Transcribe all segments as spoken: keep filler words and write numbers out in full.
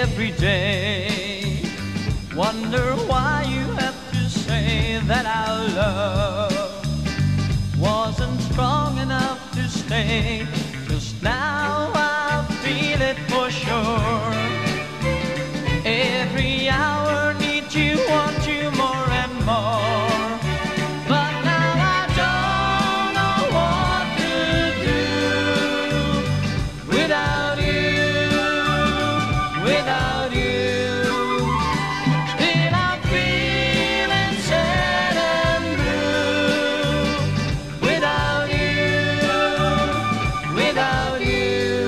every day. Wonder why you have to say that our love wasn't strong enough to stay. Just now I feel it for sure. Every hour need you, want you more and more. But now I don't know what to do without you, without you. Still I'm feeling sad and blue without you, without you.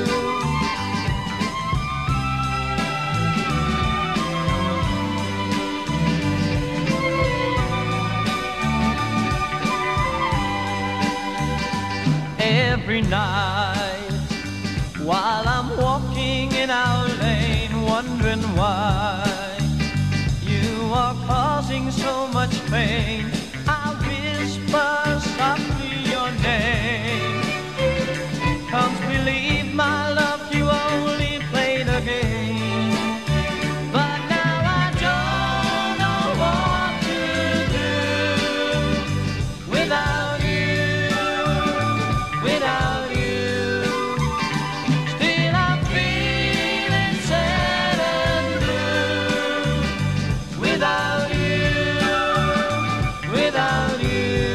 Every night while I'm walking in our lane, wondering why you are causing so much pain, I whisper softly your name. Can't believe my love, you only played a game. But now I don't know what to do without you, without you. Still I'm feeling sad and blue without you, without you.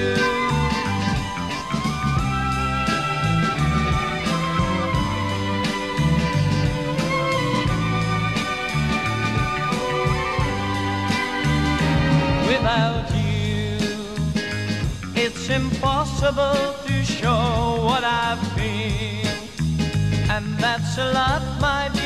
Without you, it's impossible to show what I feel, and that's a lot, my dear.